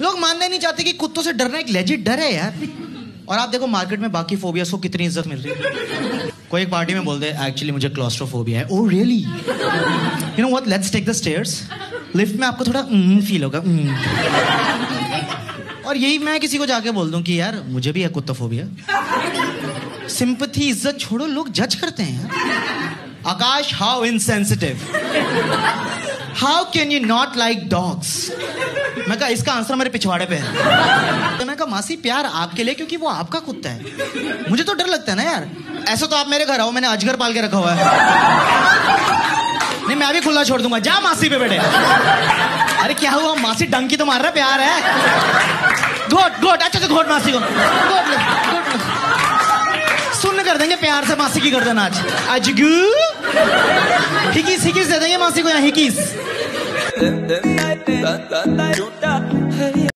लोग मानने नहीं चाहते कि कुत्तों से डरना एक लेजिट डर है यार। और आप देखो मार्केट में बाकी फोबियास को कितनी इज्जत मिल रही है। कोई एक पार्टी में बोल दे एक्चुअली मुझे क्लॉस्ट्रोफोबिया है। Oh really? You know what, let's take the stairs. Lift में आपको थोड़ा फील होगा। और यही मैं किसी को जाके बोल दूं कि यार मुझे भी है कुत्तोफोबिया। सिंपैथी इज्जत छोड़ो, लोग जज करते हैं यार। Akash, how insensitive, how can you not like dogs? मैं कहा इसका आंसर मेरे पिछवाड़े पे है। तो मैं कहा मासी प्यार आपके लिए क्योंकि वो आपका कुत्ता है, मुझे तो डर लगता है ना यार। ऐसा तो आप मेरे घर आओ, मैंने अजगर पाल के रखा हुआ है। नहीं मैं भी खुला छोड़ दूंगा, जा मासी पे बैठे। अरे क्या हुआ मासी, डंकी तो मार रहा, प्यार है। घोट घोट, अच्छे से घोट मासी को, घोट ले, घोट ले। सुन कर देंगे प्यार से मासी की गर्दन आज। अजगू हिकीस हिकीस दे देंगे मासी को यहाँ, हिकीस।